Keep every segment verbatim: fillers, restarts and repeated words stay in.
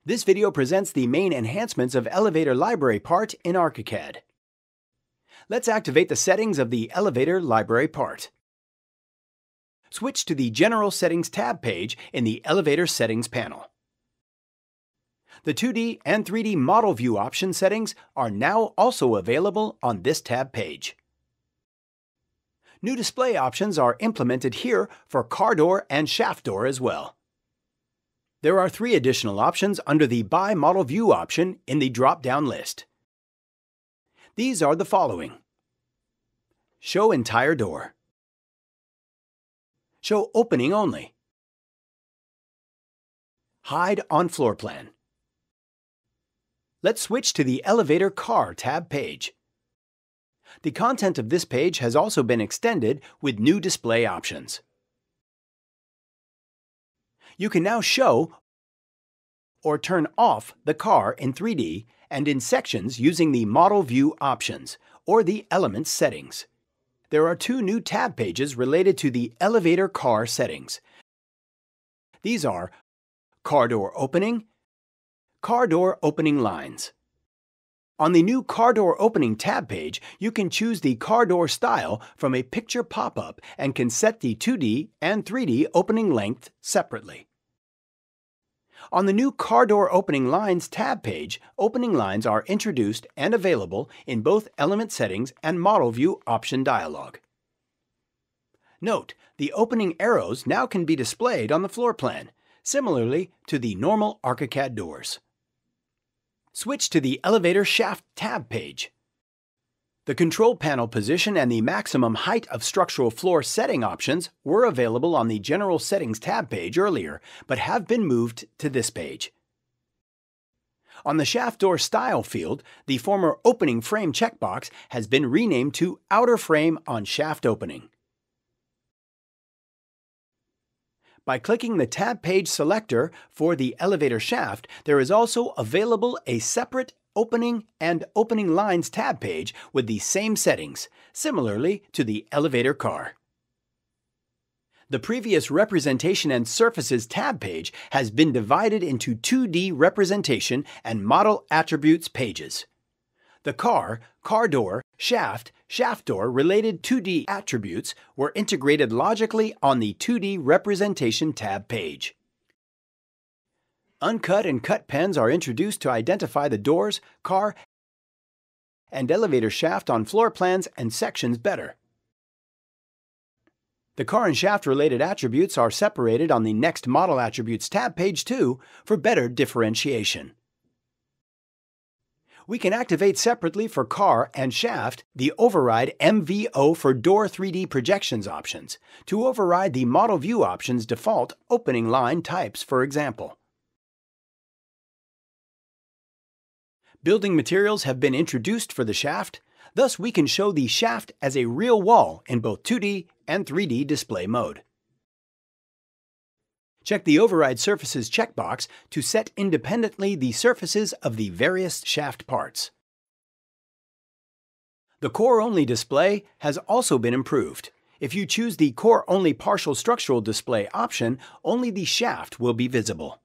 This video presents the main enhancements of Elevator Library part in ARCHICAD. Let's activate the settings of the Elevator Library part. Switch to the General Settings tab page in the Elevator Settings panel. The two D and three D Model View option settings are now also available on this tab page. New display options are implemented here for car door and shaft door as well. There are three additional options under the By Model View option in the drop-down list. These are the following: Show Entire Door, Show Opening Only, Hide on Floor Plan. Let's switch to the Elevator Car tab page. The content of this page has also been extended with new display options. You can now show or turn off the car in three D and in sections using the Model View options or the Elements settings. There are two new tab pages related to the Elevator Car settings. These are Car Door Opening, Car Door Opening Lines. On the new Car Door Opening tab page, you can choose the car door style from a picture pop-up and can set the two D and three D opening length separately. On the new Car Door Opening Lines tab page, opening lines are introduced and available in both Element Settings and Model View option dialog. Note, the opening arrows now can be displayed on the floor plan, similarly to the normal ARCHICAD doors. Switch to the Elevator Shaft tab page. The control panel position and the maximum height of structural floor setting options were available on the General Settings tab page earlier, but have been moved to this page. On the Shaft Door Style field, the former Opening Frame checkbox has been renamed to Outer Frame on Shaft Opening. By clicking the tab page selector for the elevator shaft, there is also available a separate Opening and Opening Lines tab page with the same settings, similarly to the elevator car. The previous Representation and Surfaces tab page has been divided into two D Representation and Model Attributes pages. The car, car door, shaft, shaft door related two D attributes were integrated logically on the two D Representation tab page. Uncut and cut pens are introduced to identify the doors, car, and elevator shaft on floor plans and sections better. The car and shaft related attributes are separated on the Next Model Attributes tab page too for better differentiation. We can activate separately for car and shaft the Override M V O for Door three D Projections options to override the Model View options default opening line types, for example. Building materials have been introduced for the shaft, thus we can show the shaft as a real wall in both two D and three D display mode. Check the Override Surfaces checkbox to set independently the surfaces of the various shaft parts. The Core-Only display has also been improved. If you choose the Core-Only Partial Structural Display option, only the shaft will be visible.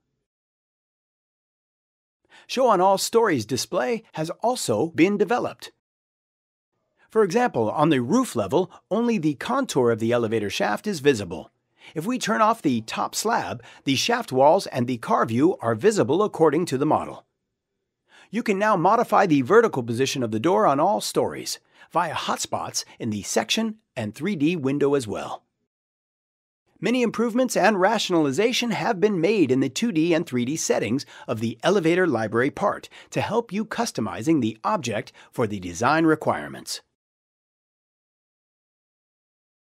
Show on All Stories display has also been developed. For example, on the roof level, only the contour of the elevator shaft is visible. If we turn off the top slab, the shaft walls and the car view are visible according to the model. You can now modify the vertical position of the door on all stories via hotspots in the section and three D window as well. Many improvements and rationalization have been made in the two D and three D settings of the Elevator Library part to help you customizing the object for the design requirements.